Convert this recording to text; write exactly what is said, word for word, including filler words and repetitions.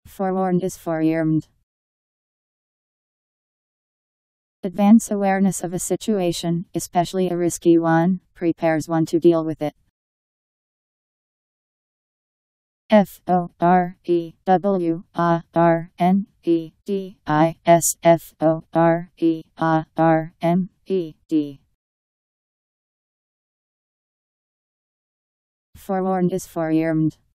Forewarned is forearmed. Advance awareness of a situation, especially a risky one, prepares one to deal with it. F O R E W A R N E D I S F O R E A R M E D. Forewarned is forearmed.